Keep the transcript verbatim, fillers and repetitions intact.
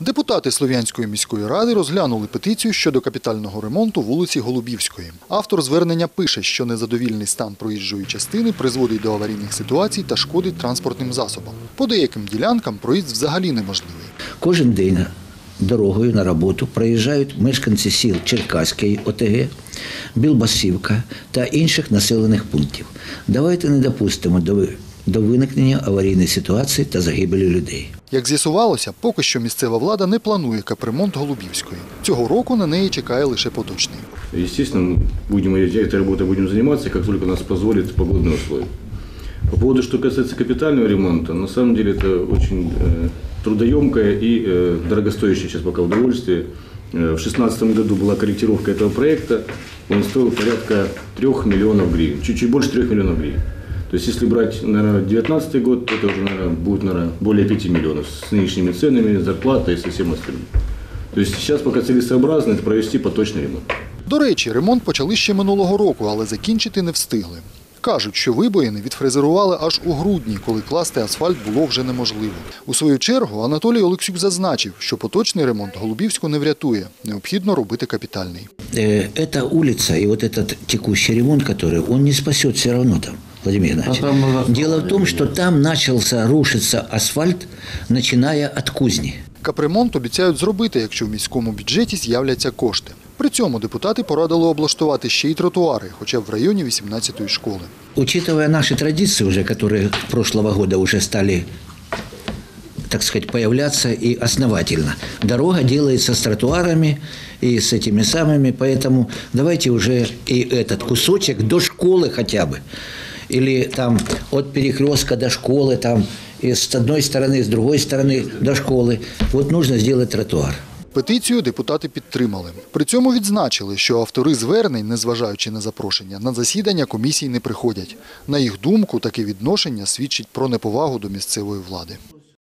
Депутати Слов'янської міської ради розглянули петицію щодо капітального ремонту вулиці Голубівської. Автор звернення пише, що незадовільний стан проїжджої частини призводить до аварійних ситуацій та шкодить транспортним засобам. По деяким ділянкам проїзд взагалі неможливий. Кожен день дорогою на роботу проїжджають мешканці сіл Черкаської ОТГ, Білбасівка та інших населених пунктів. Давайте не допустимо до до виникнення аварійної ситуації та загибелі людей. Як з'ясувалося, поки що місцева влада не планує капремонт Голубівської. Цього року на неї чекає лише поточний. Естественно, будем этой работой будем заниматься, как только нас позволят погодные условия. По поводу, что касается капитального ремонта, на самом деле это очень э, трудоемкое и э, дорогостоящее сейчас пока удовольствие. Э, в две тысячи шестнадцатом году была корректировка этого проекта, он стоил порядка трёх миллионов гривен, чуть-чуть больше трех миллионов гривен. То есть, если брать, наверное, две тысячи девятнадцатый год, то это уже, наверное, будет, наверное, более пяти миллионов с нынешними ценами, зарплатой и со всем остальным. То есть, сейчас пока целесообразно это провести поточный ремонт. До речі, ремонт почали ще минулого року, але закінчити не встигли. Кажуть, що вибоїни відфрезерували аж у грудні, коли класти асфальт було вже неможливо. У свою чергу Анатолій Олексюк зазначив, що поточний ремонт Голубівську не врятує. Необхідно робити капітальний. Эта улица и вот этот текущий ремонт, который, он не спасет все равно там, Владимир Иванович. Дело в том, что там начался рушиться асфальт, начиная от кузни. Капремонт обіцяють зробити, якщо в міському бюджеті з'являться кошти. При цьому депутати порадили облаштувати ще й тротуари, хоча б в районі вісімнадцятої школи. Учитывая наши традиции, уже, которые прошлого года уже стали, так сказать, появляться и основательно. Дорога делается с тротуарами и с этими самыми, поэтому давайте уже и этот кусочек до школы хотя бы, или там от перекрестка до школы, там и с одной стороны, с другой стороны до школы. Вот нужно сделать тротуар. Петицію депутати підтримали. При цьому відзначили, що автори звернень, незважаючи на запрошення, на засідання комісій не приходять. На їх думку, таке відношення свідчить про неповагу до місцевої влади.